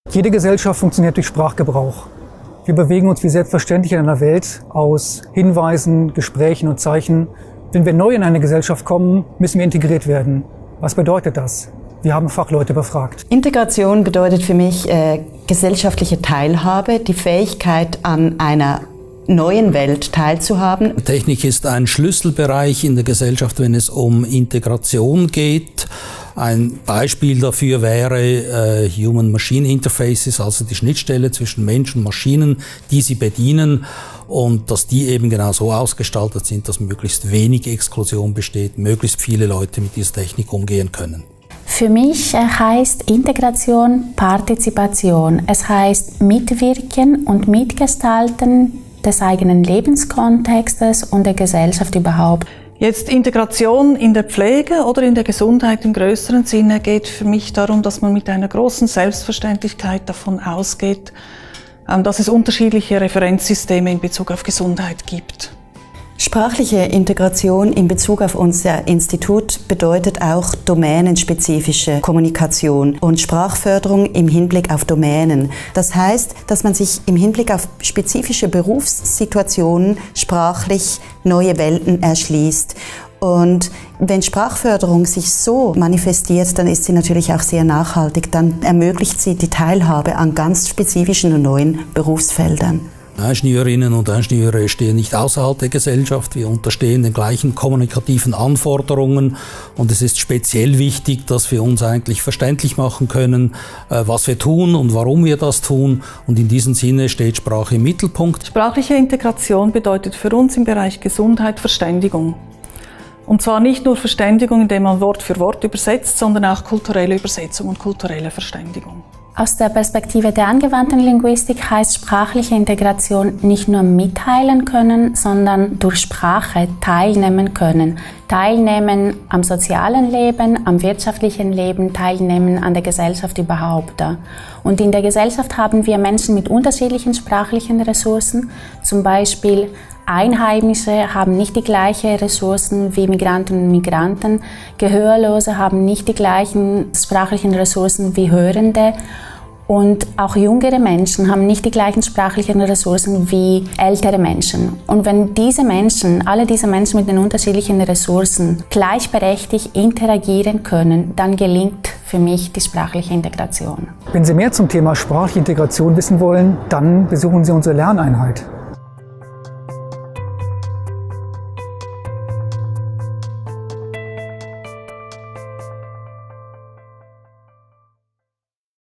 Jede Gesellschaft funktioniert durch Sprachgebrauch. Wir bewegen uns wie selbstverständlich in einer Welt aus Hinweisen, Gesprächen und Zeichen. Wenn wir neu in eine Gesellschaft kommen, müssen wir integriert werden. Was bedeutet das? Wir haben Fachleute befragt. Integration bedeutet für mich gesellschaftliche Teilhabe, die Fähigkeit, an einer neuen Welt teilzuhaben. Technik ist ein Schlüsselbereich in der Gesellschaft, wenn es um Integration geht. Ein Beispiel dafür wäre Human-Machine Interfaces, also die Schnittstelle zwischen Mensch und Maschinen, die sie bedienen, und dass die eben genau so ausgestaltet sind, dass möglichst wenig Exklusion besteht, möglichst viele Leute mit dieser Technik umgehen können. Für mich heißt Integration Partizipation. Es heißt Mitwirken und Mitgestalten des eigenen Lebenskontextes und der Gesellschaft überhaupt. Jetzt Integration in der Pflege oder in der Gesundheit im größeren Sinne geht für mich darum, dass man mit einer großen Selbstverständlichkeit davon ausgeht, dass es unterschiedliche Referenzsysteme in Bezug auf Gesundheit gibt. Sprachliche Integration in Bezug auf unser Institut bedeutet auch domänenspezifische Kommunikation und Sprachförderung im Hinblick auf Domänen. Das heißt, dass man sich im Hinblick auf spezifische Berufssituationen sprachlich neue Welten erschließt. Und wenn Sprachförderung sich so manifestiert, dann ist sie natürlich auch sehr nachhaltig. Dann ermöglicht sie die Teilhabe an ganz spezifischen und neuen Berufsfeldern. Ingenieurinnen und Ingenieure stehen nicht außerhalb der Gesellschaft. Wir unterstehen den gleichen kommunikativen Anforderungen, und es ist speziell wichtig, dass wir uns eigentlich verständlich machen können, was wir tun und warum wir das tun, und in diesem Sinne steht Sprache im Mittelpunkt. Sprachliche Integration bedeutet für uns im Bereich Gesundheit Verständigung. Und zwar nicht nur Verständigung, indem man Wort für Wort übersetzt, sondern auch kulturelle Übersetzung und kulturelle Verständigung. Aus der Perspektive der angewandten Linguistik heißt sprachliche Integration nicht nur mitteilen können, sondern durch Sprache teilnehmen können. Teilnehmen am sozialen Leben, am wirtschaftlichen Leben, teilnehmen an der Gesellschaft überhaupt. Und in der Gesellschaft haben wir Menschen mit unterschiedlichen sprachlichen Ressourcen, zum Beispiel Einheimische haben nicht die gleichen Ressourcen wie Migranten und Migranten. Gehörlose haben nicht die gleichen sprachlichen Ressourcen wie Hörende. Und auch jüngere Menschen haben nicht die gleichen sprachlichen Ressourcen wie ältere Menschen. Und wenn alle diese Menschen mit den unterschiedlichen Ressourcen gleichberechtigt interagieren können, dann gelingt für mich die sprachliche Integration. Wenn Sie mehr zum Thema sprachliche Integration wissen wollen, dann besuchen Sie unsere Lerneinheit.